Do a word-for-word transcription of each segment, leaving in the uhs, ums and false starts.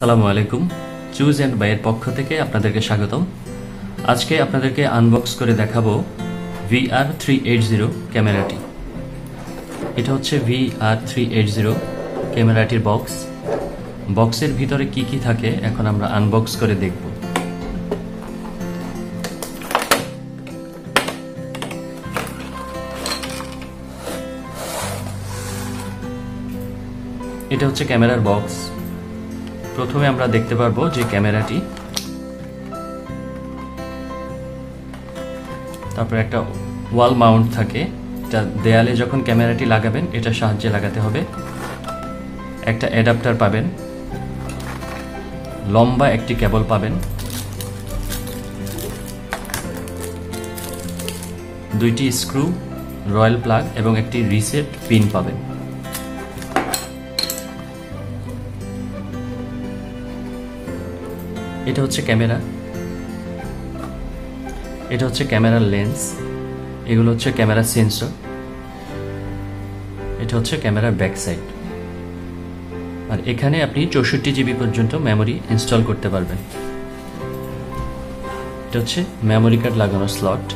আসসালামু আলাইকুম। Choose and বাইয়ের পক্ষ থেকে আপনাদেরকে স্বাগতম। আজকে আপনাদেরকে আনবক্স করে দেখাবো V R three eight zero ক্যামেরাটি। এটা হচ্ছে V R three eight zero ক্যামেরাটির বক্স। বক্সের ভিতরে কি কি থাকে এখন আমরা আনবক্স করে দেখব। এটা হচ্ছে ক্যামেরার বক্স। প্রথমে আমরা দেখতে পারবো যে ক্যামেরাটি, তারপর একটা ওয়াল মাউন্ট থাকে, এটা দেয়ালে যখন ক্যামেরাটি লাগাবেন এটার সাহায্যে লাগাতে হবে। একটা অ্যাডাপ্টার পাবেন, লম্বা একটি কেবল পাবেন, দুইটি স্ক্রু, রয়্যাল প্লাগ এবং একটি রিসেট পিন পাবেন। এটা হচ্ছে ক্যামেরা, এটা হচ্ছে ক্যামেরার লেন্স, এগুলো হচ্ছে ক্যামেরার সেন্সর, এটা হচ্ছে ক্যামেরার ব্যাক সাইড। আর এখানে আপনি চৌষট্টি জিবি পর্যন্ত মেমোরি ইনস্টল করতে পারবেন। এটা হচ্ছে মেমোরি কার্ড লাগানোর স্লট।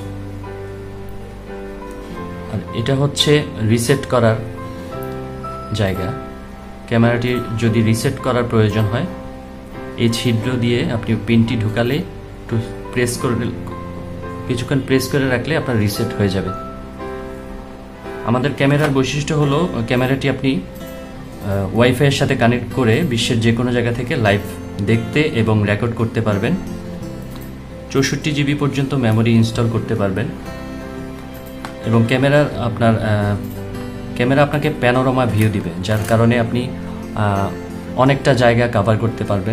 আর এটা হচ্ছে রিসেট করার জায়গা। ক্যামেরাটি যদি রিসেট করার প্রয়োজন হয় এই ছিদ্র দিয়ে আপনি পিনটি ঢুকালে একটু প্রেস করে কিছুক্ষণ প্রেস করে রাখলে আপনার রিসেট হয়ে যাবে। আমাদের ক্যামেরার বৈশিষ্ট্য হলো ক্যামেরাটি আপনি ওয়াইফাইয়ের সাথে কানেক্ট করে বিশ্বের যে কোনো জায়গা থেকে লাইভ দেখতে এবং রেকর্ড করতে পারবেন। চৌষট্টি জিবি পর্যন্ত মেমোরি ইনস্টল করতে পারবেন এবং ক্যামেরার আপনার ক্যামেরা আপনাকে প্যানোরামা ভিউ দিবে, যার কারণে আপনি অনেকটা জায়গা কভার করতে পারবেন।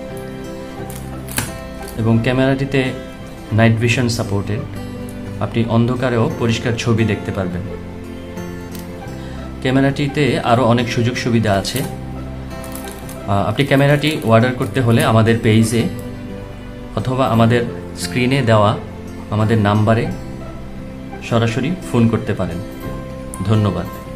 এবং ক্যামেরাটিতে নাইট ভিশন সাপোর্টেড, আপনি অন্ধকারেও পরিষ্কার ছবি দেখতে পারবেন। ক্যামেরাটিতে আরও অনেক সুযোগ সুবিধা আছে। আপনি ক্যামেরাটি অর্ডার করতে হলে আমাদের পেজে অথবা আমাদের স্ক্রিনে দেওয়া আমাদের নাম্বারে সরাসরি ফোন করতে পারেন। ধন্যবাদ।